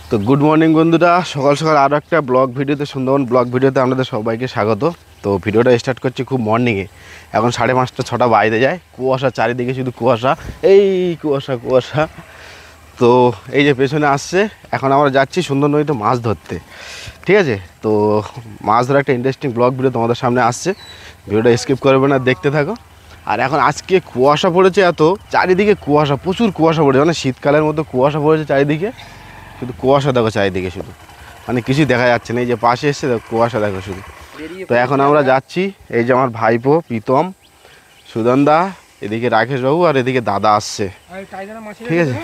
তো good morning বন্ধুরা, সকাল সকাল আরও একটা ব্লগ ভিডিওতে, সুন্দরবন ব্লগ ভিডিওতে আপনাদের সবাইকে স্বাগত। তো ভিডিওটা স্টার্ট করছি খুব মর্নিংয়ে, এখন 5:30 6টা বাজতে যায়। কুয়াশা চারিদিকে, শুধু কুয়াশা, এই কুয়াশা কুয়াশা। তো এই যে পেছনে আসছে, এখন আমরা যাচ্ছি সুন্দর নদীতে মাছ ধরতে, ঠিক আছে? তো মাছ ধরা একটা ইন্টারেস্টিং ব্লগ ভিডিও তোমাদের সামনে আসছে, ভিডিওটা স্কিপ করবে না, দেখতে থাকো। আর এখন আজকে কুয়াশা পড়েছে, এত চারিদিকে কুয়াশা, প্রচুর কুয়াশা পড়েছে, মানে শীতকালের মতো কুয়াশা পড়েছে চারিদিকে, শুধু কুয়াশা দেখো চারিদিকে, শুধু মানে কিছুই দেখা যাচ্ছে না। এই যে পাশে এসছে দেখো, কুয়াশা দেখো শুধু। তো এখন আমরা যাচ্ছি, এই যে আমার ভাইপো প্রীতম, সুদনদা, এদিকে রাকেশ বাবু, আর এদিকে দাদা আসছে, ঠিক আছে?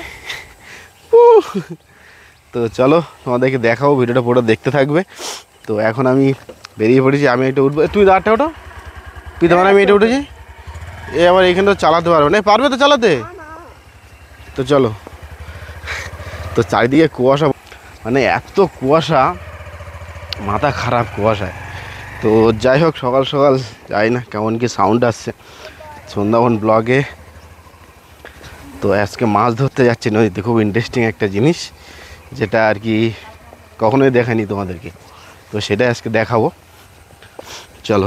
তো চলো তোমাদেরকে দেখাবো, ভিডিওটা পুরো দেখতে থাকবে। তো এখন আমি বেরিয়ে পড়েছি, আমি এটা উঠবো, তুই দাঁড়টা ওটা প্রীতম, আমি এটা উঠেছি। এ আবার এইখানে তো চালাতে পারবে না, পারবে তো চালাতে? তো চলো। তো চারিদিকে কুয়াশা, মানে এত কুয়াশা, মাথা খারাপ কুয়াশায়। তো যাই হোক, সকাল সকাল যাই না কেমন কি সাউন্ড আসছে সুন্দরবন ব্লগে। তো আজকে মাছ ধরতে যাচ্ছি নদীতে, খুব ইন্টারেস্টিং একটা জিনিস, যেটা আর কি কখনোই দেখাইনি তোমাদেরকে, তো সেটাই আজকে দেখাবো। চলো।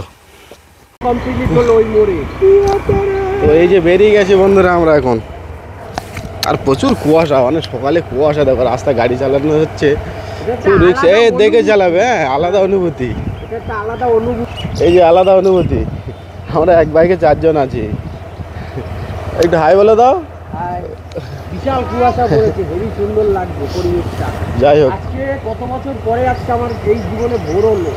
তো এই যে বেরিয়ে গেছি বন্ধুরা আমরা এখন, আর প্রচুর কুয়াশা, মানে সকালে কুয়াশা দেখো, রাস্তায় গাড়ি চালানো হচ্ছে, দেখে চালাবে, হ্যাঁ আলাদা অনুভূতি, এই যে আলাদা অনুভূতি। আমরা এক বাইকে 4 জন আছি, একটু হাই বলে দাও। বিশাল কুয়াশা পড়েছে, খুবই সুন্দর লাগছে পরিবেশটা। যাই হোক, আজকে কত বছর পরে আজকে আমার এই জীবনে ভোর হলো।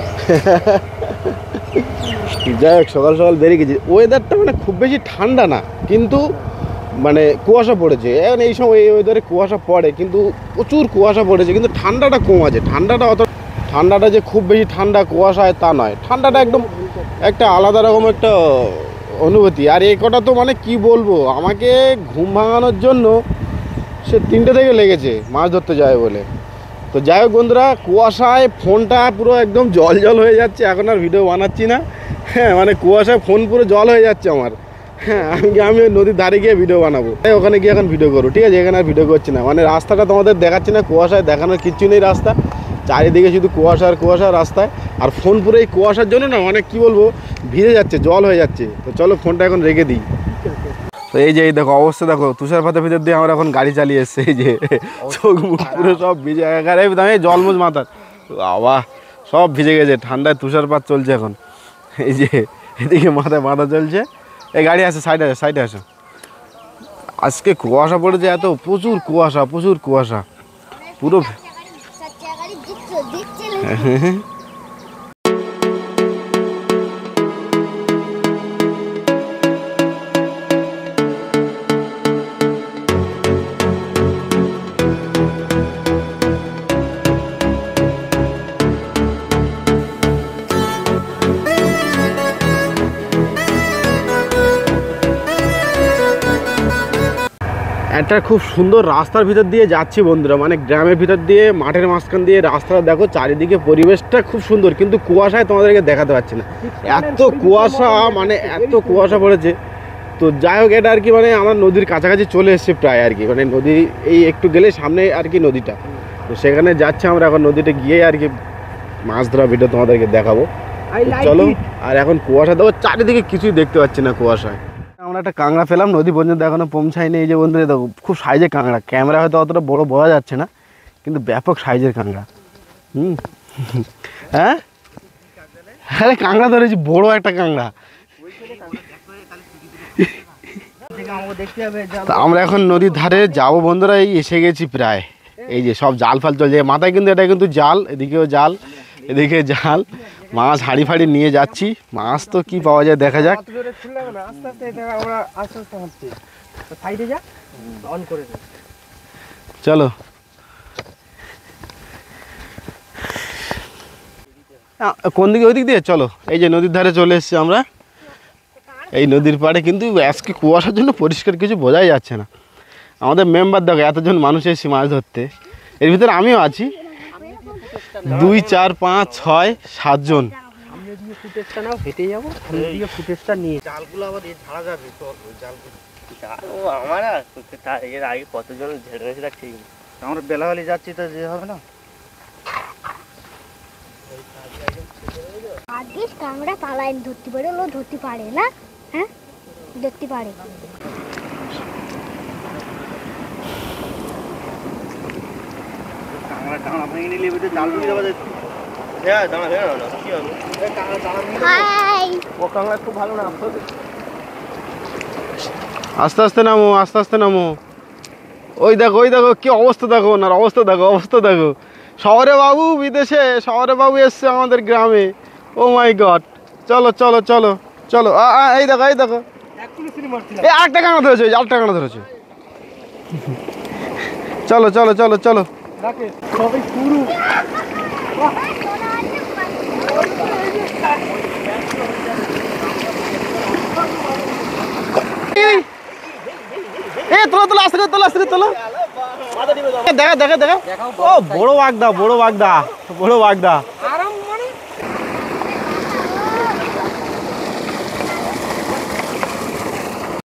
যাই হোক, সকাল সকাল বেরিয়ে গেছি। ওয়েদারটা মানে খুব বেশি ঠান্ডা না, কিন্তু মানে কুয়াশা পড়েছে। এখন এই সময় এই ওয়েদারে কুয়াশা পড়ে, কিন্তু প্রচুর কুয়াশা পড়েছে, কিন্তু ঠান্ডাটা কম আছে। ঠান্ডাটা যে খুব বেশি ঠান্ডা কুয়াশায় তা নয়, ঠান্ডাটা একদম একটা আলাদা রকম একটা অনুভূতি। আর এই কটা তো মানে কি বলবো, আমাকে ঘুম ভাঙানোর জন্য সে 3টে থেকে লেগেছে মাছ ধরতে যায় বলে। তো যাই হোক বন্ধুরা, কুয়াশায় ফোনটা পুরো একদম জল জল হয়ে যাচ্ছে, এখন আর ভিডিও বানাচ্ছি না। হ্যাঁ, মানে কুয়াশায় ফোন পুরো জল হয়ে যাচ্ছে আমার। হ্যাঁ, আমি নদীর ধারে গিয়ে ভিডিও বানাবো, তাই ওখানে গিয়ে এখন ভিডিও করবো, ঠিক আছে? এখানে আর ভিডিও করছি না, মানে রাস্তাটা তোমাদের দেখাচ্ছি না, কুয়াশায় দেখানোর কিচ্ছু নেই। রাস্তা চারিদিকে শুধু কুয়াশা আর কুয়াশা রাস্তায়, আর ফোন পুরো এই কুয়াশার জন্য না, মানে কি বলবো, ভিজে যাচ্ছে, জল হয়ে যাচ্ছে। তো চলো ফোনটা এখন রেখে দিই। তো এই যে এই দেখো অবস্থা দেখো, তুষারপাতের ভিতর দিয়ে আমরা এখন গাড়ি চালিয়ে এসছি, এই যে চোখ মুখ পুরো সব ভিজে একারে, জলমুজ মাথার, বাবা সব ভিজে গেছে, ঠান্ডায় তুষারপাত চলছে এখন। এই যে এদিকে মাথায় বাঁধা চলছে, এই গাড়ি আছে, সাইডে আসো। আজকে কুয়াশা পড়েছে, এত প্রচুর কুয়াশা, প্রচুর কুয়াশা পুরো। একটা খুব সুন্দর রাস্তার ভিতর দিয়ে যাচ্ছি বন্ধুরা, মানে গ্রামের ভিতর দিয়ে, মাঠের মাঝখান দিয়ে রাস্তাটা দেখো, চারিদিকে পরিবেশটা খুব সুন্দর, কিন্তু কুয়াশায় তোমাদেরকে দেখাতে পারছি না, এত কুয়াশা, মানে এত কুয়াশা পড়েছে। তো যাই হোক, এটা আর কি মানে আমার নদীর কাছাকাছি চলে এসছে প্রায় আর কি, মানে নদী এই একটু গেলে সামনে আর কি নদীটা, তো সেখানে যাচ্ছে আমরা এখন। নদীতে গিয়ে আর কি মাছ ধরা ভিডিও তোমাদেরকে দেখাবো, চলো। আর এখন কুয়াশা দেখো, চারিদিকে কিছুই দেখতে পাচ্ছি না কুয়াশায়। আমরা একটা কাঁকড়া পেলাম, নদী পর্যন্ত এখনো পৌঁছায়নি। এই যে বন্ধুরা দেখো, খুব সাইজের কাঁকড়া, ক্যামেরা হয়তো অতটা বড় বোঝা যাচ্ছে না, কিন্তু ব্যাপক সাইজের কাঁকড়া। হ্যাঁ, আরে কাঁকড়া ধরেছি, বড় একটা কাঁকড়া। আমরা এখন নদীর ধারে যাবো বন্ধুরা, এই এসে গেছি প্রায়। এই যে সব জাল ফাল চলছে মাথায়, কিন্তু এটা কিন্তু জাল, এদিকেও জাল, এদিকে জাল, মাছ হাঁড়ি ফাড়ি নিয়ে যাচ্ছি। মাছ তো কি পাওয়া যায় দেখা যাক। চলো, কোন দিকে? ওই দিক দিয়ে চলো। এই যে নদীর ধারে চলে এসেছি আমরা, এই নদীর পাড়ে, কিন্তু আজকে কুয়াশার জন্য পরিষ্কার কিছু বোঝাই যাচ্ছে না। আমাদের মেম্বার দেখো, এতজন মানুষ এসেছি মাছ ধরতে, এর ভিতরে আমিও আছি। 2 4 5 6 7 জন। ফুটেজটা নাও, হেঁটে যাবো, ফুটেজটা নিয়ে জালগুলো আবার ঝাড়া যাবে, জালগুলো আমার এর আগে কতজন ঝেড়ে ঠিক আমরা বেলা হলে যাচ্ছি তো যে হবে না। ভাগ্যিস কাঁকড়া পালায় ধরতে পারে, ও ধরতে পারে না। হ্যাঁ, ধরতে পারে। কাঁকড়া ডাঙা ভেঙে নিলে এবার জাল দিয়ে দেওয়া যেত। হ্যাঁ দাঁড়া ভেঙে না কি হবে? হাই, ও কাঁকড়া খুব ভালো না। আস্তে আস্তে নামো, আস্তে আস্তে নামো। ওই দেখো কি অবস্থা, দেখো ওনার অবস্থা দেখো, অবস্থা দেখো। শহরে বাবু বিদেশে, শহরে বাবু এসছে আমাদের গ্রামে। Oh my God. চলো চলো চলো চলো। এই দেখো এই দেখো, এই আরেকটা কাঁকড়া ধরেছে, ওই আরেকটা কাঁকড়া ধরেছে। চলো চলো চলো চলো। সবাই পুরু তোলো তোলো, আস্তে করে তোলো, আস্তে করে তোলো। দেখা দেখা দেখা। ও বড় বাগদা, বড় বাগদা, বড় বাগদা।